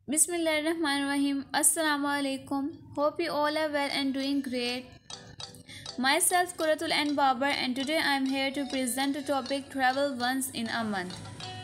Bismillahirrahmanirrahim. Assalamu alaikum. Hope you all are well and doing great. Myself Kuratul and Babar, and today I am here to present the topic travel once in a month.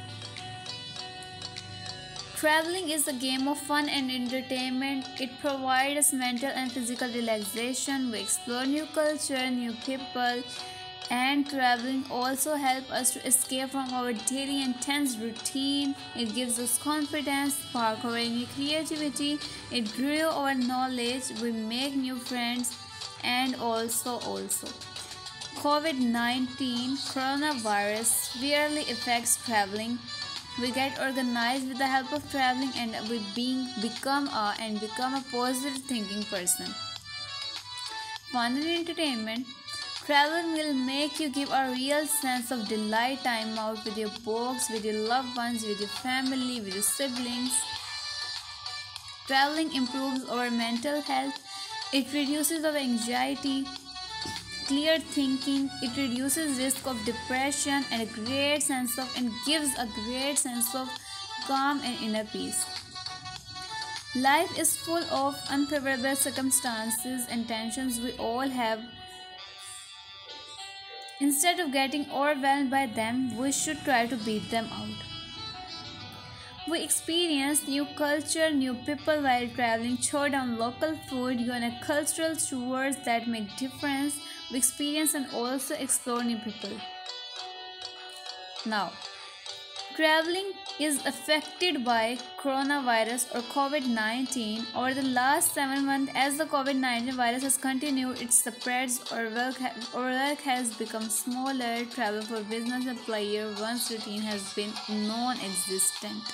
Traveling is a game of fun and entertainment. It provides mental and physical relaxation. We explore new culture, new people, and traveling also helps us to escape from our daily intense routine. It gives us confidence, spark our new creativity, it grew our knowledge, we make new friends, and also COVID-19 coronavirus severely affects traveling. We get organized with the help of traveling, and become a positive thinking person. Fun and entertainment. Traveling will make you give a real sense of delight. Time out with your books, with your loved ones, with your family, with your siblings. Traveling improves our mental health. It reduces our anxiety, clear thinking. It reduces risk of depression and gives a great sense of calm and inner peace. Life is full of unfavorable circumstances and tensions we all have. Instead of getting overwhelmed by them, we should try to beat them out. We experience new culture, new people while traveling, chow down local food, go on a cultural tours that make difference. We experience and also explore new people. Now, traveling is affected by coronavirus or COVID-19 over the last 7 months. As the COVID-19 virus has continued its spreads, our work has become smaller. Travel for business and pleasure once routine has been non-existent.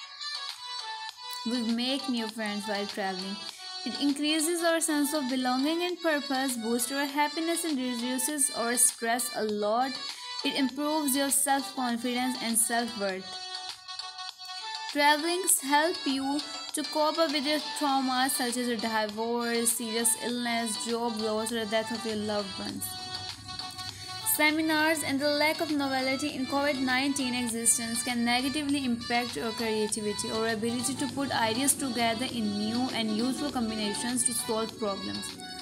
We make new friends while traveling. It increases our sense of belonging and purpose, boosts our happiness and reduces our stress a lot. It improves your self-confidence and self-worth. Traveling helps you to cope up with your traumas such as a divorce, serious illness, job loss, or the death of your loved ones. Seminars and the lack of novelty in COVID-19 existence can negatively impact your creativity or ability to put ideas together in new and useful combinations to solve problems.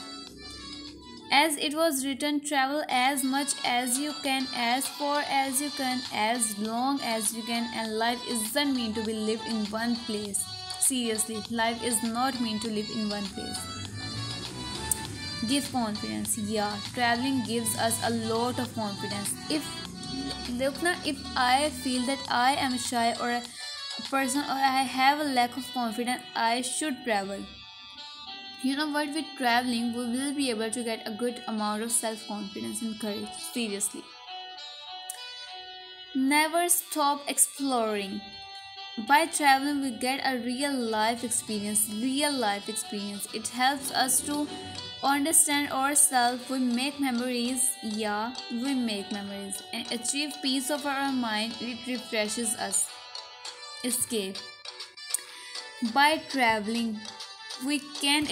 As it was written, travel as much as you can, as far as you can, as long as you can, and life isn't meant to be lived in one place. Seriously, life is not meant to live in one place. Give confidence. Yeah, traveling gives us a lot of confidence. If I feel that I am shy or a person or I have a lack of confidence, I should travel. You know what, with traveling, we will be able to get a good amount of self-confidence and courage. Seriously. Never stop exploring. By traveling, we get a real life experience. It helps us to understand ourselves. We make memories. Yeah, we make memories. And achieve peace of our mind. It refreshes us. Escape. By traveling, we can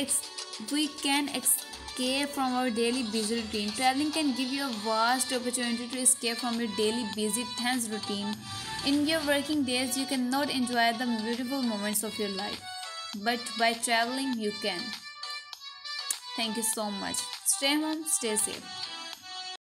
escape from our daily busy routine. Traveling can give you a vast opportunity to escape from your daily busy tense routine. In your working days, you cannot enjoy the beautiful moments of your life, but by traveling you can. Thank you so much. Stay home, stay safe.